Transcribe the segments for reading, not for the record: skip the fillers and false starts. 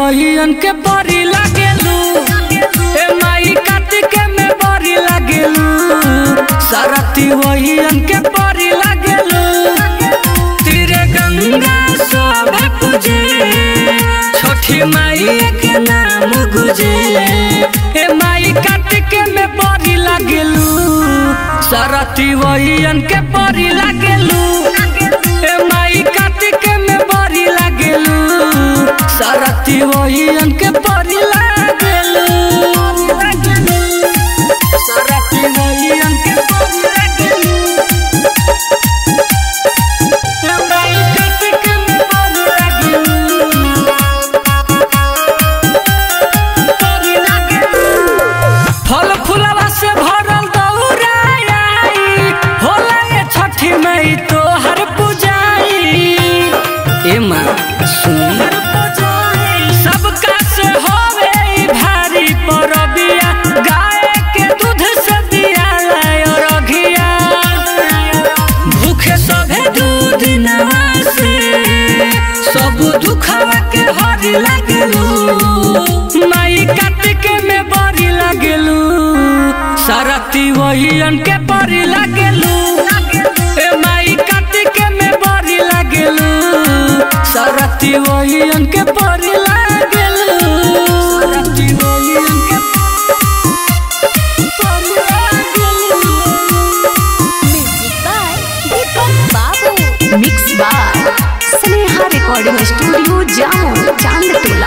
वही अनके परी लागेलू। ए माई कार्तिक में बरी लागेलू। सरती वही अनके परी लागेलू। तेरे गंगा शोभा पूजे छोटी माई के नाम गुजे। ए माई कार्तिक में बरी लागेलू। सरती वही अनके परी लागेलू। ए माई कार्तिक में बरी लागेलू। सरती वही अनके परी लागेलू। सरती वही अनके परी लागेलू। ए माई कार्तिक में बरी लागेलू। परी लागेलू। फल फूलवा से भरल दौराई होला ये छठी मई तोहर पूजाई। ए माँ सुन सबका से होवे भारी परबिया। गाय के दूध से दिया और घिया। भूखे सभे दूध नवासे सब दुखवा के हरी लागेलू। माई कार्तिक में बरी लागेलू। सरती वही अनके परी लागेलू। ए माई कार्तिक में बरी लागेलू। सरती वही अनके परी लागेलू। सरती वही अनके परी लागेलू। Music by Deepak Babu. Mix by Sneha recording studio Jamo Chandtola.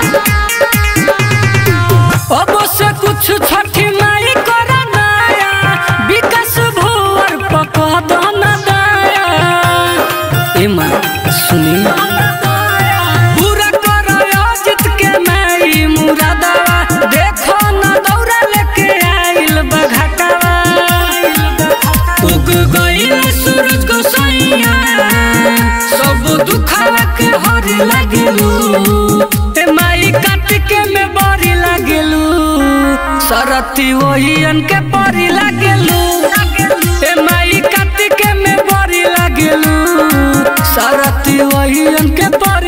अब से कुछ छठी माई करा नया। विकास भुवर पकड़ न दाया। ए माँ सुनी पूरा करो अजित के माई मुरादावा। देखो न दौरा लेके आइल बघाटावा। उग गइल सूरज गोसाइया सब दुखवा के हरी लागेलू। ए माई कार्तिक में बरी लागेलू। सरती वही अनके परी लागेलू। ए माई कार्तिक में बरी लागेलू। सरती वही अनके परी